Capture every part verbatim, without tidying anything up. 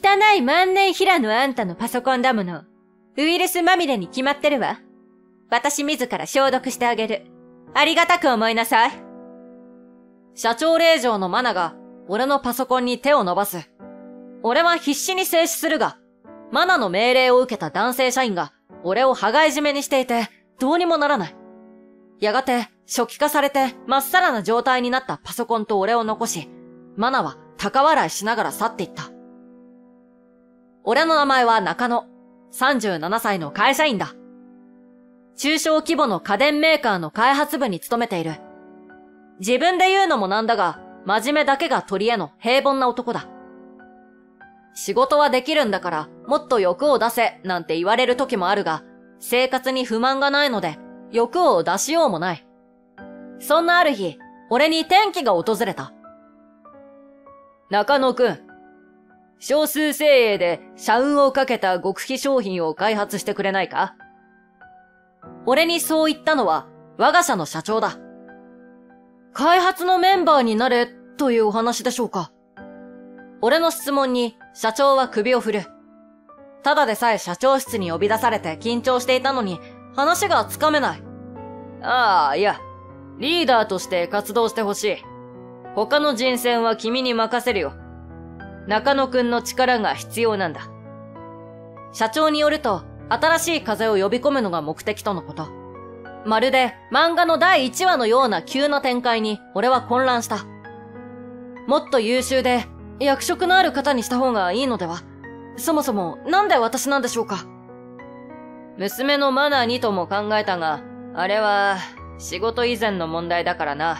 汚い万年平のあんたのパソコンだもの。ウイルスまみれに決まってるわ。私自ら消毒してあげる。ありがたく思いなさい。 社長令嬢のマナが俺のパソコンに手を伸ばす。俺は必死に制止するが、マナの命令を受けた男性社員が俺を羽交い締めにしていてどうにもならない。やがて初期化されてまっさらな状態になったパソコンと俺を残し、マナは高笑いしながら去っていった。俺の名前は中野、さんじゅうななさいの会社員だ。中小規模の家電メーカーの開発部に勤めている。自分で言うのもなんだが、真面目だけが取り柄の平凡な男だ。仕事はできるんだからもっと欲を出せなんて言われる時もあるが、生活に不満がないので欲を出しようもない。そんなある日、俺に転機が訪れた。中野くん、少数精鋭で社運をかけた極秘商品を開発してくれないか？俺にそう言ったのは我が社の社長だ。開発のメンバーになれというお話でしょうか。俺の質問に社長は首を振る。ただでさえ社長室に呼び出されて緊張していたのに話がつかめない。ああ、いや、リーダーとして活動してほしい。他の人選は君に任せるよ。中野くんの力が必要なんだ。社長によると、新しい風を呼び込むのが目的とのこと。まるで漫画のだいいちわのような急な展開に俺は混乱した。もっと優秀で役職のある方にした方がいいのでは？そもそもなんで私なんでしょうか？娘のマナーにとも考えたが、あれは仕事以前の問題だからな。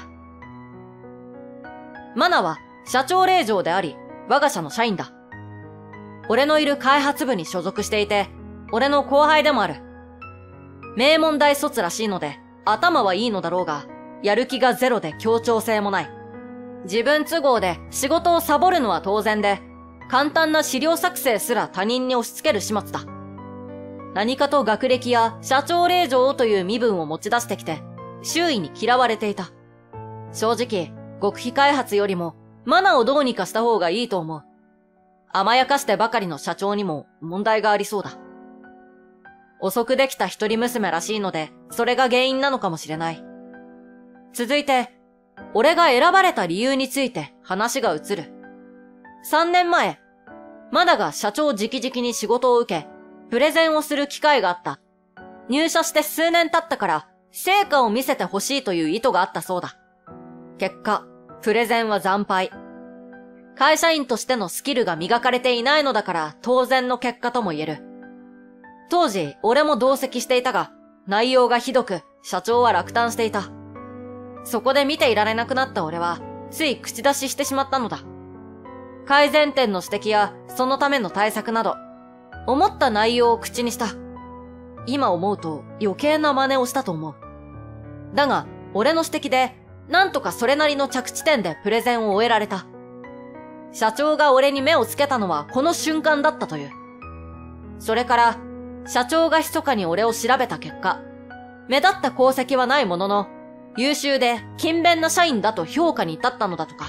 マナは社長令嬢であり、我が社の社員だ。俺のいる開発部に所属していて、俺の後輩でもある。名門大卒らしいので、頭はいいのだろうが、やる気がゼロで協調性もない。自分都合で仕事をサボるのは当然で、簡単な資料作成すら他人に押し付ける始末だ。何かと学歴や社長令嬢という身分を持ち出してきて、周囲に嫌われていた。正直、極秘開発よりも、マナをどうにかした方がいいと思う。甘やかしてばかりの社長にも問題がありそうだ。遅くできた一人娘らしいので、それが原因なのかもしれない。続いて、俺が選ばれた理由について話が移る。三年前、マナが社長直々に仕事を受け、プレゼンをする機会があった。入社して数年経ったから、成果を見せてほしいという意図があったそうだ。結果、プレゼンは惨敗。会社員としてのスキルが磨かれていないのだから当然の結果とも言える。当時、俺も同席していたが、内容がひどく、社長は落胆していた。そこで見ていられなくなった俺は、つい口出ししてしまったのだ。改善点の指摘や、そのための対策など、思った内容を口にした。今思うと余計な真似をしたと思う。だが、俺の指摘で、なんとかそれなりの着地点でプレゼンを終えられた。社長が俺に目をつけたのはこの瞬間だったという。それから、社長が密かに俺を調べた結果、目立った功績はないものの、優秀で勤勉な社員だと評価に至ったのだとか。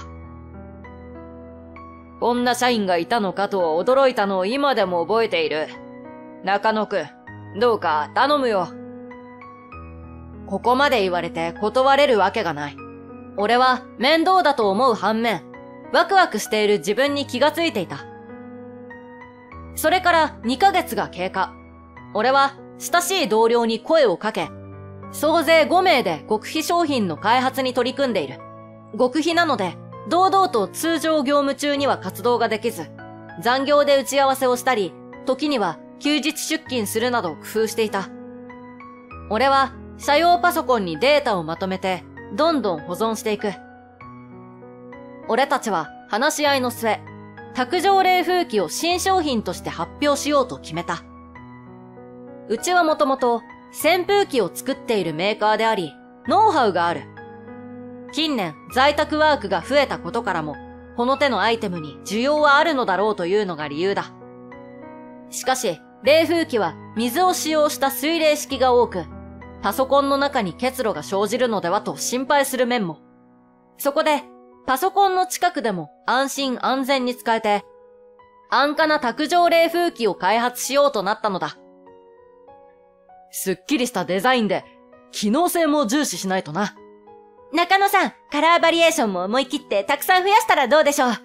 こんな社員がいたのかと驚いたのを今でも覚えている。中野くん、どうか頼むよ。ここまで言われて断れるわけがない。俺は面倒だと思う反面、ワクワクしている自分に気がついていた。それからにかげつが経過。俺は親しい同僚に声をかけ、総勢ごめいで極秘商品の開発に取り組んでいる。極秘なので、堂々と通常業務中には活動ができず、残業で打ち合わせをしたり、時には休日出勤するなど工夫していた。俺は社用パソコンにデータをまとめて、どんどん保存していく。俺たちは話し合いの末、卓上冷風機を新商品として発表しようと決めた。うちはもともと扇風機を作っているメーカーであり、ノウハウがある。近年在宅ワークが増えたことからも、この手のアイテムに需要はあるのだろうというのが理由だ。しかし、冷風機は水を使用した水冷式が多く、パソコンの中に結露が生じるのではと心配する面も。そこで、パソコンの近くでも安心安全に使えて、 安価な卓上冷風機を開発しようとなったのだ。すっきりしたデザインで、機能性も重視しないとな。 中野さん、カラーバリエーションも思い切ってたくさん増やしたらどうでしょう。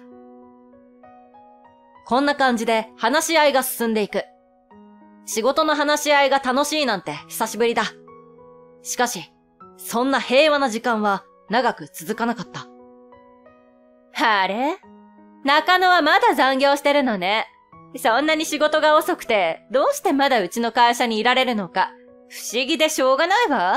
こんな感じで話し合いが進んでいく。仕事の話し合いが楽しいなんて久しぶりだ。しかし、そんな平和な時間は長く続かなかった。 あれ？中野はまだ残業してるのね。そんなに仕事が遅くて、どうしてまだうちの会社にいられるのか、不思議でしょうがないわ。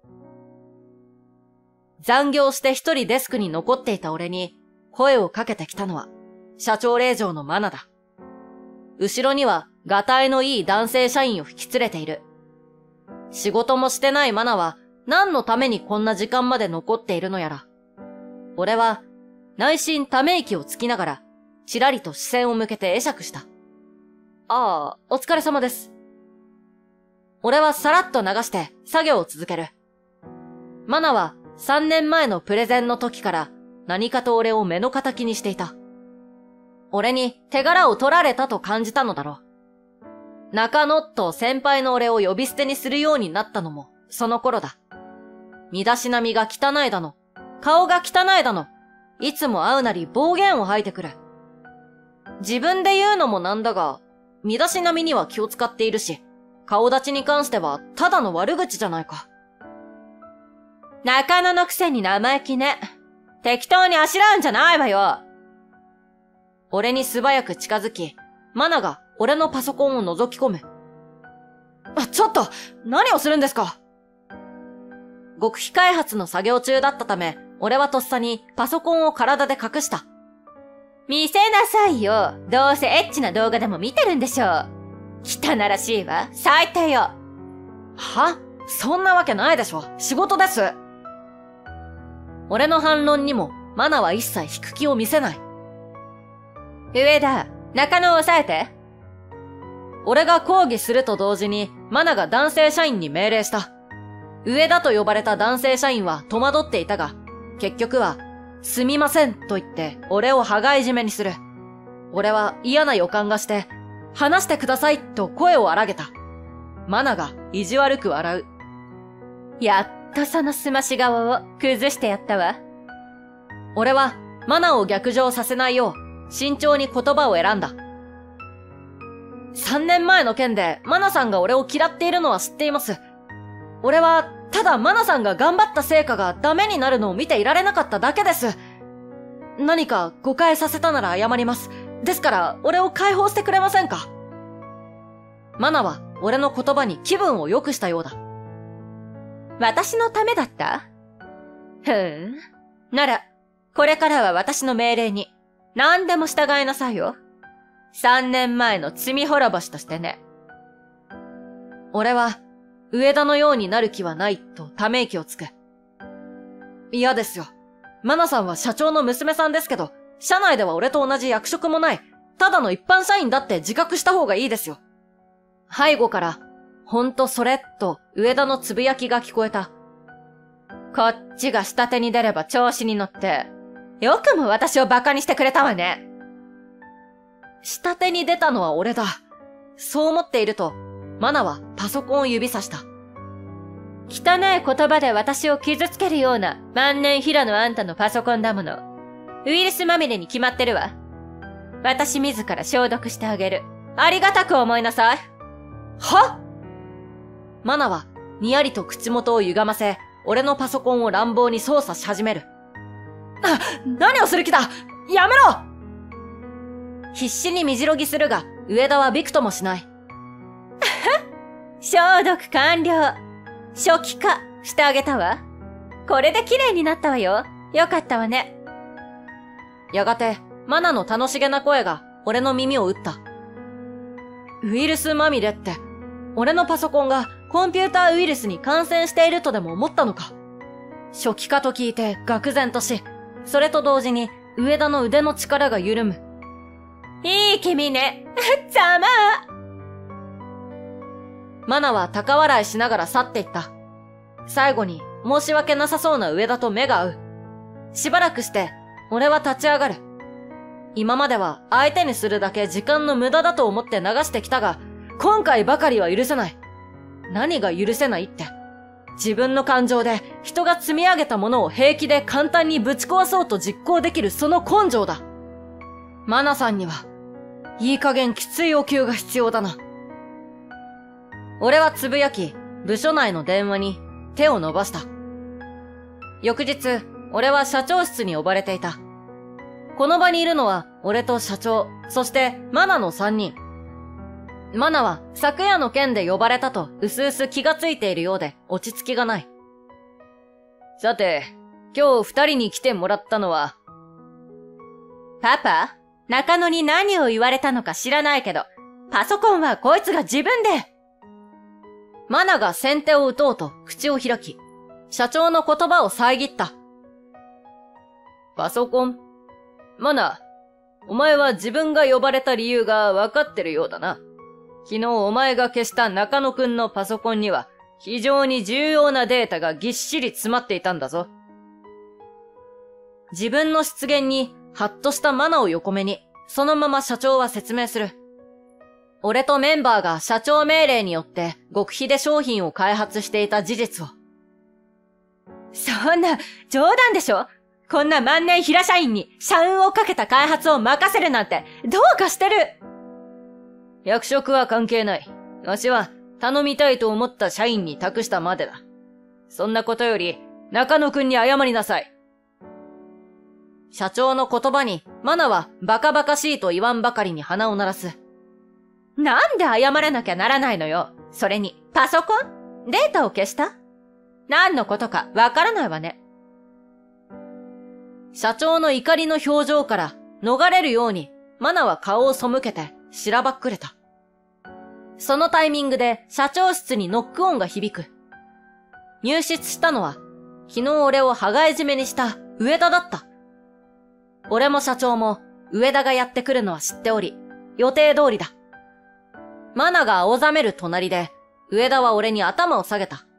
残業して一人デスクに残っていた俺に声をかけてきたのは、社長令嬢のマナだ。後ろには、がたいのいい男性社員を引き連れている。仕事もしてないマナは、何のためにこんな時間まで残っているのやら。俺は、内心ため息をつきながら、ちらりと視線を向けて会釈した。ああ、お疲れ様です。俺はさらっと流して作業を続ける。マナはさんねんまえのプレゼンの時から何かと俺を目の敵にしていた。俺に手柄を取られたと感じたのだろう。中野と先輩の俺を呼び捨てにするようになったのもその頃だ。身だしなみが汚いだの、顔が汚いだの、いつも会うなり暴言を吐いてくる。自分で言うのもなんだが、身だしなみには気を使っているし、顔立ちに関してはただの悪口じゃないか。 中野のくせに生意気ね。適当にあしらうんじゃないわよ。 俺に素早く近づき、マナが俺のパソコンを覗き込む。あ、ちょっと、何をするんですか？極秘開発の作業中だったため、俺はとっさにパソコンを体で隠した。 見せなさいよ。どうせエッチな動画でも見てるんでしょう。汚らしいわ。最低よ。 は？そんなわけないでしょ。仕事です。俺の反論にも、マナは一切引く気を見せない。 上田、中野を抑えて。 俺が抗議すると同時に、マナが男性社員に命令した。上田と呼ばれた男性社員は戸惑っていたが、結局は、すみませんと言って俺を羽交い締めにする。俺は嫌な予感がして、話してくださいと声を荒げた。マナが意地悪く笑う。 やっとそのすまし顔を崩してやったわ。 俺はマナを逆上させないよう慎重に言葉を選んだ。三年前の件でマナさんが俺を嫌っているのは知っています。俺はただマナさんが頑張った成果がダメになるのを見ていられなかっただけです。何か誤解させたなら謝ります。ですから俺を解放してくれませんか？マナは俺の言葉に気分を良くしたようだ。 私のためだった？ふーん。なら、これからは私の命令に何でも従いなさいよ。三年前の罪滅ぼしとしてね。 俺は、上田のようになる気はないとため息をつく。嫌ですよ。マナさんは社長の娘さんですけど、社内では俺と同じ役職もない、ただの一般社員だって自覚した方がいいですよ。背後から、ほんとそれと上田のつぶやきが聞こえた。 こっちが下手に出れば調子に乗って、よくも私を馬鹿にしてくれたわね。 下手に出たのは俺だ。そう思っていると、マナはパソコンを指さした。 汚い言葉で私を傷つけるような万年平のあんたのパソコンだもの。ウイルスまみれに決まってるわ。私自ら消毒してあげる。ありがたく思いなさい。 は？マナはにやりと口元を歪ませ、俺のパソコンを乱暴に操作し始める。あ、何をする気だ！やめろ！必死にみじろぎするが、上田はびくともしない。 消毒完了。初期化してあげたわ。これで綺麗になったわよ。よかったわね。 やがて、マナの楽しげな声が俺の耳を打った。ウイルスまみれって、俺のパソコンがコンピューターウイルスに感染しているとでも思ったのか。初期化と聞いて愕然とし、それと同時に上田の腕の力が緩む。 いい君ね。ざまあ。 マナは高笑いしながら去っていった。最後に申し訳なさそうな上田と目が合う。しばらくして、俺は立ち上がる。 今までは相手にするだけ時間の無駄だと思って流してきたが、今回ばかりは許せない。何が許せないって。自分の感情で人が積み上げたものを平気で簡単にぶち壊そうと実行できるその根性だ。マナさんには、いい加減きついお給が必要だな。俺はつぶやき、部署内の電話に手を伸ばした。翌日、俺は社長室に呼ばれていた。この場にいるのは俺と社長、そしてマナの三人。マナは昨夜の件で呼ばれたとうすうす気がついているようで落ち着きがない。さて、今日二人に来てもらったのは、 パパ、中野に何を言われたのか知らないけど、パソコンはこいつが自分で。 マナが先手を打とうと口を開き、社長の言葉を遮った。パソコン？マナ、お前は自分が呼ばれた理由が分かってるようだな。昨日お前が消した中野くんのパソコンには非常に重要なデータがぎっしり詰まっていたんだぞ。自分の失言にハッとしたマナを横目に、そのまま社長は説明する。俺とメンバーが社長命令によって極秘で商品を開発していた事実を。 そんな、冗談でしょ？こんな万年平社員に社運をかけた開発を任せるなんて、どうかしてる！ 役職は関係ない。わしは頼みたいと思った社員に託したまでだ。そんなことより、中野くんに謝りなさい。社長の言葉に、マナはバカバカしいと言わんばかりに鼻を鳴らす。 なんで謝らなきゃならないのよ。それに、パソコン？データを消した？何のことかわからないわね。 社長の怒りの表情から逃れるように、マナは顔を背けて、しらばっくれた。そのタイミングで社長室にノック音が響く。入室したのは、昨日俺を羽交い締めにした上田だった。俺も社長も上田がやってくるのは知っており、予定通りだ。マナが青ざめる隣で、上田は俺に頭を下げた。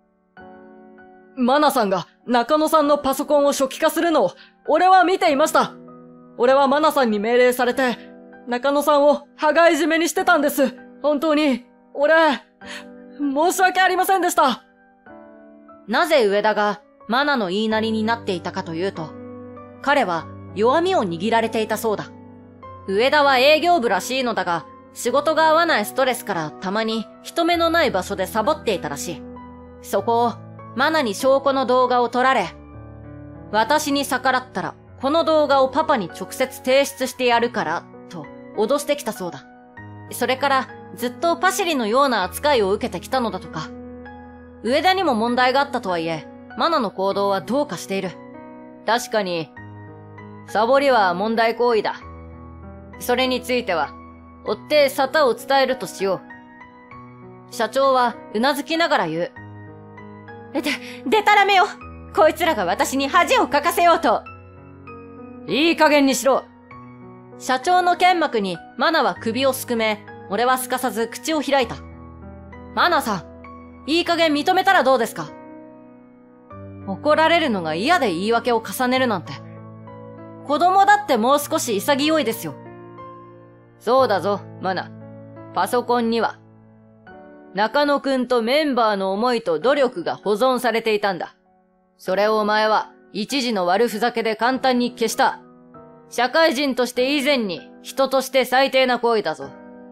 マナさんが中野さんのパソコンを初期化するのを、俺は見ていました。俺はマナさんに命令されて、中野さんを羽交い締めにしてたんです。本当に、俺、申し訳ありませんでした。なぜ上田がマナの言いなりになっていたかというと、彼は弱みを握られていたそうだ。上田は営業部らしいのだが、仕事が合わないストレスからたまに人目のない場所でサボっていたらしい。そこをマナに証拠の動画を撮られ、私に逆らったらこの動画をパパに直接提出してやるから、と脅してきたそうだ。それからずっとパシリのような扱いを受けてきたのだとか。上田にも問題があったとはいえ、マナの行動はどうかしている。確かに、サボりは問題行為だ。それについては、追って沙汰を伝えるとしよう。社長はうなずきながら言う。 で、でたらめよ。こいつらが私に恥をかかせようと。 いい加減にしろ。社長の剣幕にマナは首をすくめ、俺はすかさず口を開いた。マナさん、いい加減認めたらどうですか？怒られるのが嫌で言い訳を重ねるなんて。子供だってもう少し潔いですよ。そうだぞ、マナ。パソコンには、中野くんとメンバーの思いと努力が保存されていたんだ。それをお前は一時の悪ふざけで簡単に消した。社会人として以前に人として最低な行為だぞ。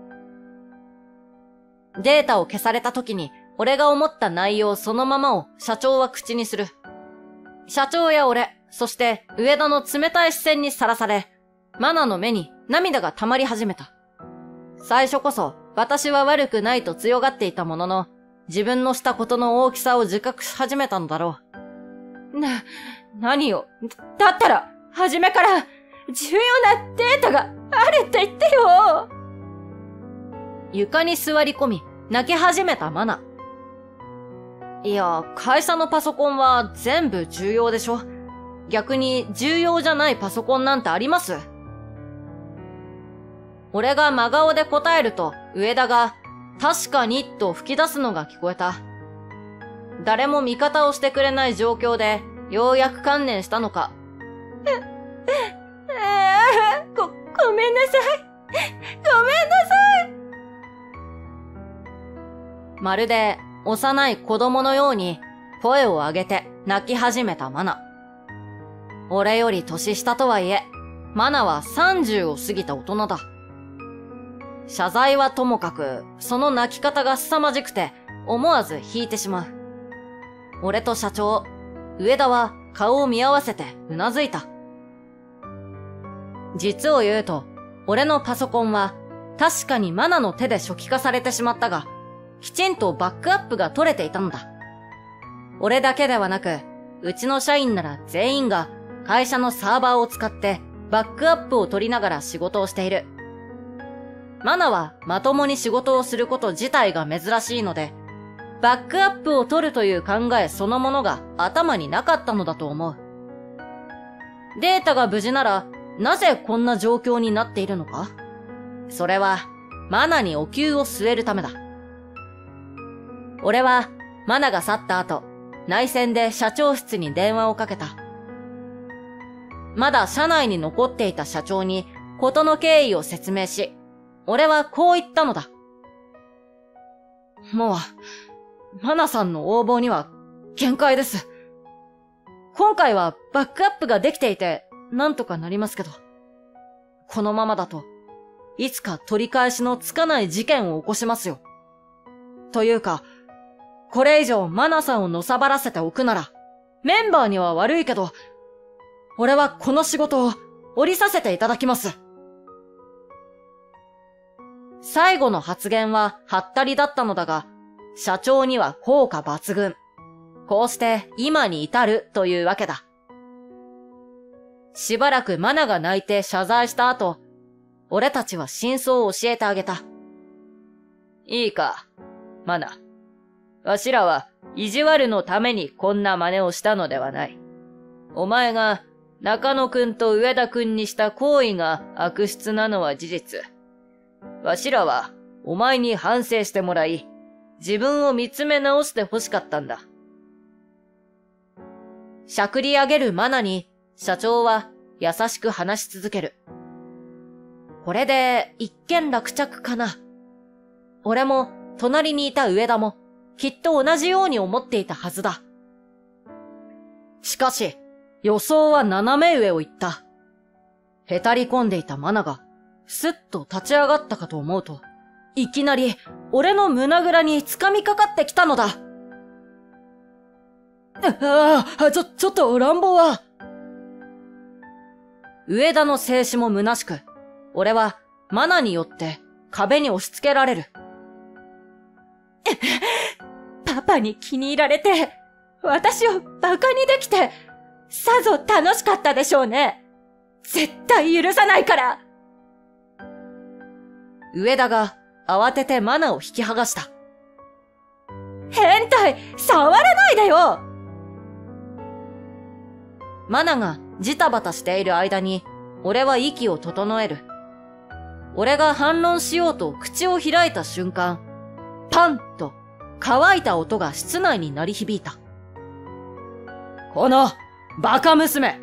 データを消された時に俺が思った内容そのままを社長は口にする。社長や俺、そして上田の冷たい視線にさらされ、マナの目に涙が溜まり始めた。最初こそ私は悪くないと強がっていたものの、自分のしたことの大きさを自覚し始めたのだろう。な、何よ。 だったら、初めから重要なデータがあるって言ってよ。 床に座り込み、泣き始めたマナ。いや、会社のパソコンは全部重要でしょ。逆に重要じゃないパソコンなんてあります？俺が真顔で答えると、上田が、確かに、と吹き出すのが聞こえた。誰も味方をしてくれない状況で、ようやく観念したのか。 え、えー、こ、 ごめんなさい。ごめんなさい。 まるで幼い子供のように声を上げて泣き始めたマナ。俺より年下とはいえ、マナはさんじゅうを過ぎた大人だ。謝罪はともかく、その泣き方が凄まじくて思わず引いてしまう。俺と社長、上田は顔を見合わせてうなずいた。実を言うと、俺のパソコンは確かにマナの手で初期化されてしまったが、きちんとバックアップが取れていたのだ。俺だけではなく、うちの社員なら全員が会社のサーバーを使ってバックアップを取りながら仕事をしている。マナはまともに仕事をすること自体が珍しいので、バックアップを取るという考えそのものが頭になかったのだと思う。データが無事なら、なぜこんな状況になっているのか？それは、マナにお灸を据えるためだ。俺は、マナが去った後、内線で社長室に電話をかけた。まだ社内に残っていた社長に、事の経緯を説明し、俺はこう言ったのだ。もう、マナさんの応募には限界です。今回はバックアップができていて、なんとかなりますけど。このままだと、いつか取り返しのつかない事件を起こしますよ。というか、これ以上マナさんをのさばらせておくなら、メンバーには悪いけど、俺はこの仕事を降りさせていただきます。最後の発言ははったりだったのだが、社長には効果抜群。こうして今に至るというわけだ。しばらくマナが泣いて謝罪した後、俺たちは真相を教えてあげた。いいか、マナ。わしらは意地悪のためにこんな真似をしたのではない。お前が中野くんと上田くんにした行為が悪質なのは事実。わしらはお前に反省してもらい、自分を見つめ直して欲しかったんだ。しゃくり上げるマナに、社長は優しく話し続ける。これで一件落着かな。俺も隣にいた上田もきっと同じように思っていたはずだ。しかし予想は斜め上を行った。へたり込んでいたマナがすっと立ち上がったかと思うと、いきなり俺の胸ぐらに掴みかかってきたのだ。ああ、ちょ、ちょっと乱暴は。上田の静止も虚しく、俺はマナによって壁に押し付けられる。 パパに気に入られて、私をバカにできて、さぞ楽しかったでしょうね。絶対許さないから。 上田が慌ててマナを引き剥がした。 変態、触らないでよ。 マナがジタバタしている間に、俺は息を整える。俺が反論しようと口を開いた瞬間、パンと乾いた音が室内に鳴り響いた。このバカ娘！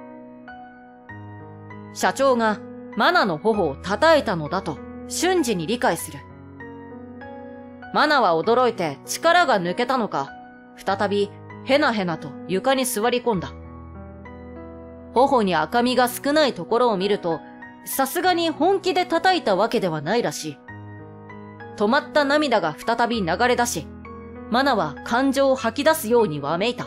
社長がマナの頬を叩いたのだと瞬時に理解する。マナは驚いて力が抜けたのか、再びへなへなと床に座り込んだ。頬に赤みが少ないところを見ると、さすがに本気で叩いたわけではないらしい。止まった涙が再び流れ出し、マナは感情を吐き出すようにわめいた。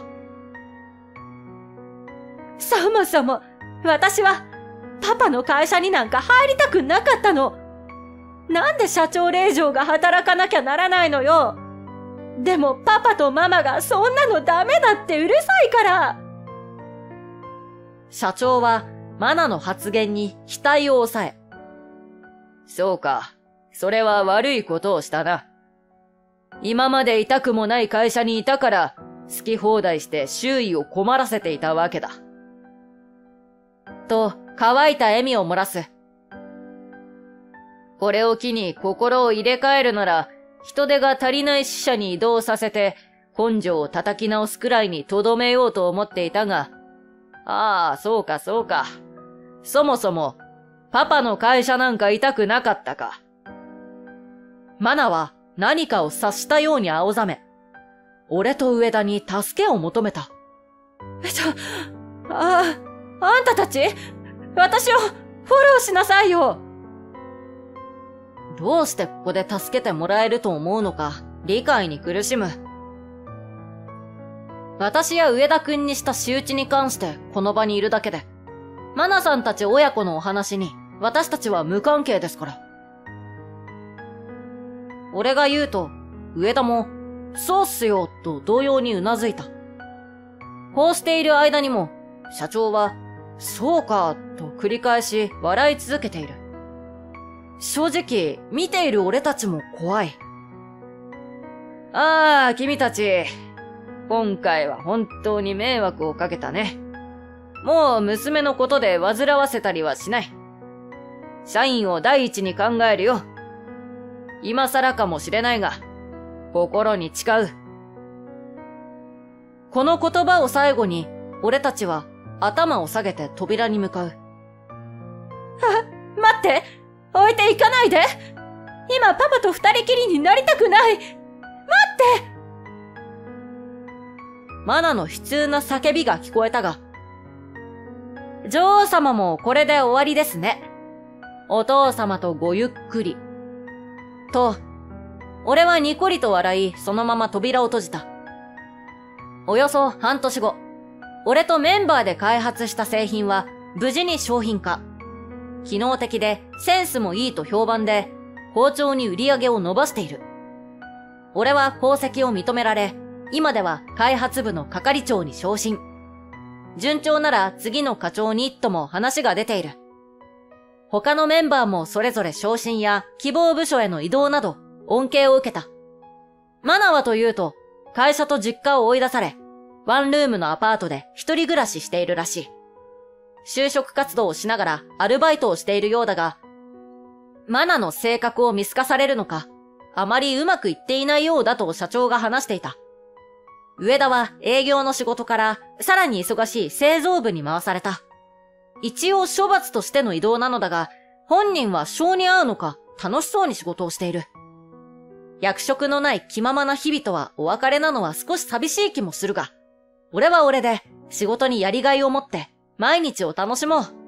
そもそも、私は、パパの会社になんか入りたくなかったの。なんで社長令嬢が働かなきゃならないのよ。でもパパとママがそんなのダメだってうるさいから。 社長はマナの発言に額を押さえ。そうか、それは悪いことをしたな。今まで痛くもない会社にいたから、好き放題して周囲を困らせていたわけだ。と、乾いた笑みを漏らす。これを機に心を入れ替えるなら、人手が足りない支社に移動させて、根性を叩き直すくらいに留めようと思っていたが、ああ、そうかそうか。そもそも、 パパの会社なんか痛くなかったか。マナは何かを察したように青ざめ、俺と上田に助けを求めた。 えっと、ああ、あんたたち、私をフォローしなさいよ。 どうしてここで助けてもらえると思うのか理解に苦しむ。私や上田くんにした仕打ちに関してこの場にいるだけで、マナさんたち親子のお話に私たちは無関係ですから。俺が言うと、上田も、そうっすよ、と同様に頷いた。こうしている間にも、社長は、そうか、と繰り返し笑い続けている。正直、見ている俺たちも怖い。ああ、君たち。今回は本当に迷惑をかけたね。もう娘のことで煩わせたりはしない。社員を第一に考えるよ。今更かもしれないが、心に誓う。この言葉を最後に、俺たちは頭を下げて扉に向かう。 あ、待って、置いていかないで。今パパと二人きりになりたくない。待って。 マナの悲痛な叫びが聞こえたが、女王様もこれで終わりですね。お父様とごゆっくり。と、俺はにこりと笑い、そのまま扉を閉じた。およそ半年後、俺とメンバーで開発した製品は無事に商品化。機能的でセンスもいいと評判で、好調に売り上げを伸ばしている。俺は功績を認められ、今では開発部の係長に昇進。順調なら次の課長にとも話が出ている。他のメンバーもそれぞれ昇進や希望部署への移動など恩恵を受けた。マナはというと、会社と実家を追い出され、ワンルームのアパートで一人暮らししているらしい。就職活動をしながらアルバイトをしているようだが、マナの性格を見透かされるのか、あまりうまくいっていないようだと社長が話していた。上田は営業の仕事からさらに忙しい製造部に回された。一応処罰としての異動なのだが、本人は性に合うのか楽しそうに仕事をしている。役職のない気ままな日々とはお別れなのは少し寂しい気もするが、俺は俺で仕事にやりがいを持って毎日を楽しもう。